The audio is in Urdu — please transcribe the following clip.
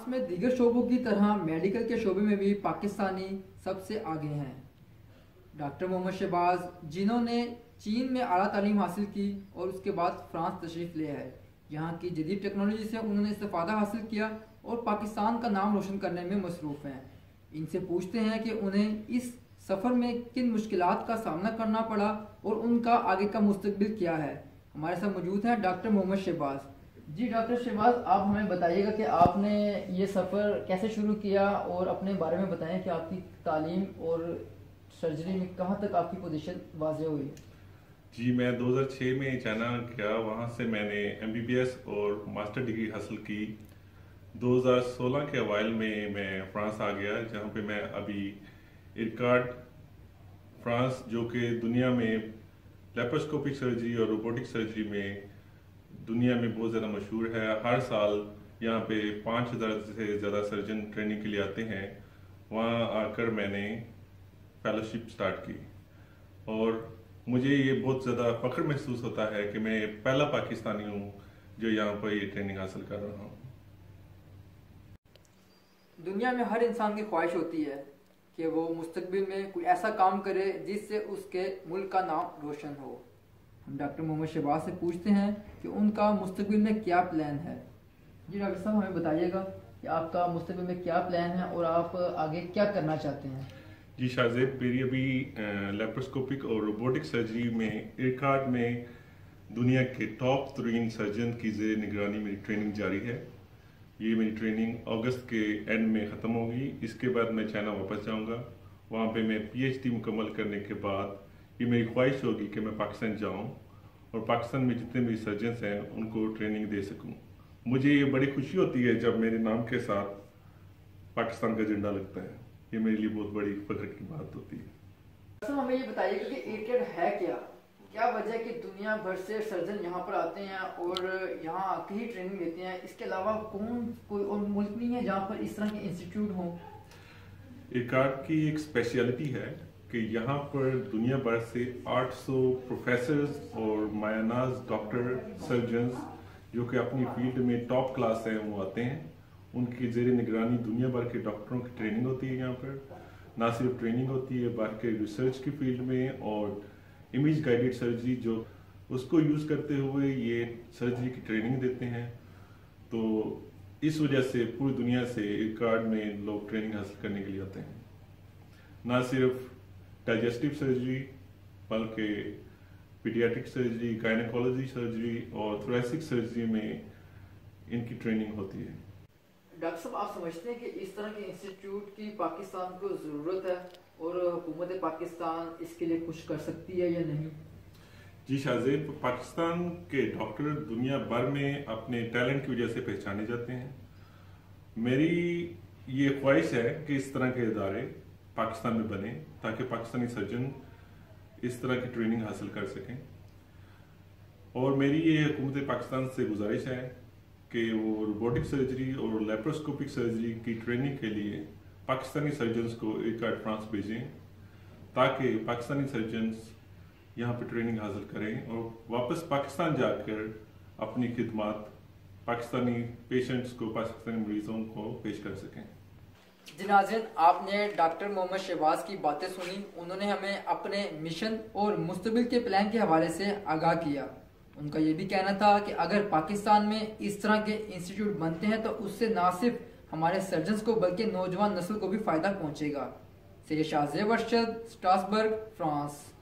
فرانس میں دیگر شعبوں کی طرح میڈیکل کے شعبے میں بھی پاکستانی سب سے آگے ہیں۔ ڈاکٹر محمد شہباز جنہوں نے چین میں اعلیٰ تعلیم حاصل کی اور اس کے بعد فرانس تشریف لے آئے، یہاں کی جدید ٹیکنالوجی سے انہوں نے استفادہ حاصل کیا اور پاکستان کا نام روشن کرنے میں مصروف ہیں۔ ان سے پوچھتے ہیں کہ انہیں اس سفر میں کن مشکلات کا سامنا کرنا پڑا اور ان کا آگے کا مستقبل کیا ہے۔ ہمارے ساتھ موجود ہیں ڈاکٹر محمد شہباز۔ جی ڈاکٹر شہباز، آپ ہمیں بتائیے گا کہ آپ نے یہ سفر کیسے شروع کیا اور اپنے بارے میں بتائیں کہ آپ کی تعلیم اور سرجری میں کہاں تک آپ کی پوزیشن واضح ہوئی؟ جی میں 2006 میں چائنا گیا، وہاں سے میں نے MBBS اور ماسٹر ڈگری حاصل کی۔ 2016 کے اوائل میں فرانس آ گیا، جہاں پہ میں ابھی IRCAD فرانس، جو کہ دنیا میں لیپروسکوپک سرجری اور روبوٹک سرجری میں دنیا میں بہت زیادہ مشہور ہے۔ ہر سال یہاں پہ 5000 سے زیادہ سرجن ٹریننگ کے لیے آتے ہیں۔ وہاں آ کر میں نے فیلوشپ سٹارٹ کی اور مجھے یہ بہت زیادہ فخر محسوس ہوتا ہے کہ میں پہلا پاکستانی ہوں جو یہاں پر یہ ٹریننگ حاصل کر رہا ہوں۔ دنیا میں ہر انسان کی خواہش ہوتی ہے کہ وہ مستقبل میں کوئی ایسا کام کرے جس سے اس کے ملک کا نام روشن ہو۔ ہم ڈاکٹر محمد شہباز سے پوچھتے ہیں کہ ان کا مستقبل میں کیا پلان ہے۔ جی ڈاکٹر صاحب، ہمیں بتائیے گا کہ آپ کا مستقبل میں کیا پلان ہے اور آپ آگے کیا کرنا چاہتے ہیں؟ جی شاہزیب، میری ابھی لیپروسکوپک اور روبوٹک سرجری میں IRCAD میں دنیا کے ٹاپ 3 سرجن کی زیر نگرانی میری ٹریننگ جاری ہے۔ یہ میری ٹریننگ اگست کے اینڈ میں ختم ہوگی۔ اس کے بعد میں چائنا واپس جاؤں گا، وہاں پہ میں PhD مکمل کرنے کے بعد یہ میری خواہش ہوگی کہ میں پاکستان جاؤں اور پاکستان میں جتنے بھی سرجنس ہیں ان کو ٹریننگ دے سکوں۔ مجھے یہ بڑی خوشی ہوتی ہے جب میرے نام کے ساتھ پاکستان کا جھنڈا لگتا ہے، یہ میرے لیے بہت بڑی فخر کی بات ہوتی ہے۔ ہمیں یہ بتائیے کہ IRCAD ہے کیا وجہ ہے کہ دنیا بھر سے سرجن یہاں پر آتے ہیں اور یہاں آ کے ہی ٹریننگ دیتے ہیں؟ اس کے علاوہ کوئی اور ملک نہیں ہے جہاں پر اس طرح کے انسٹیٹیوٹ ہوں؟ IRCAD کی ایک اسپیشلٹی ہے کہ یہاں پر دنیا بھر سے 800 پروفیسرز اور مایاناز ڈاکٹر سرجنز جو کہ اپنی فیلڈ میں ٹاپ کلاس ہیں وہ آتے ہیں۔ ان کی زیر نگرانی دنیا بھر کے ڈاکٹروں کی ٹریننگ ہوتی ہے۔ یہاں پر نہ صرف ٹریننگ ہوتی ہے بلکہ ریسرچ کی فیلڈ میں اور امیج گائیڈڈ سرجری جو اس کو یوز کرتے ہوئے یہ سرجری کی ٹریننگ دیتے ہیں۔ تو اس وجہ سے پوری دنیا سے IRCAD میں لوگ ٹریننگ حاصل کرنے کے لیے آتے ہیں۔ نہ صرف ڈائجسٹیو سرجری بلکہ پیڈیاٹرک سرجری، گائنیکولوجی سرجری اور تھوریسک سرجری میں ان کی ٹریننگ ہوتی ہے۔ ڈاکٹر صاحب، آپ سمجھتے ہیں کہ اس طرح کے انسٹیٹیوٹ کی پاکستان کو ضرورت ہے اور حکومت پاکستان اس کے لیے کچھ کر سکتی ہے یا نہیں؟ جی شاہزیب، پاکستان کے ڈاکٹر دنیا بھر میں اپنے ٹیلنٹ کی وجہ سے پہچانے جاتے ہیں۔ میری یہ خواہش ہے کہ اس طرح کے ادارے پاکستان میں بنے تاکہ پاکستانی سرجن اس طرح کی ٹریننگ حاصل کر سکیں، اور میری یہ حکومت پاکستان سے گزارش ہے کہ وہ روبوٹک سرجری اور لیپروسکوپک سرجری کی ٹریننگ کے لیے پاکستانی سرجنز کو IRCAD فرانس بھیجیں تاکہ پاکستانی سرجنز یہاں پہ ٹریننگ حاصل کریں اور واپس پاکستان جا کر اپنی خدمات پاکستانی پیشنٹس کو، پاکستانی مریضوں کو پیش کر سکیں۔ جی ناظرین، آپ نے ڈاکٹر محمد شہباز کی باتیں سنی۔ انہوں نے ہمیں اپنے مشن اور مستقبل کے پلان کے حوالے سے آگاہ کیا۔ ان کا یہ بھی کہنا تھا کہ اگر پاکستان میں اس طرح کے انسٹیٹیوٹ بنتے ہیں تو اس سے نہ صرف ہمارے سرجنز کو بلکہ نوجوان نسل کو بھی فائدہ پہنچے گا۔ Syed Shahzeb Arshad, Strasbourg, France.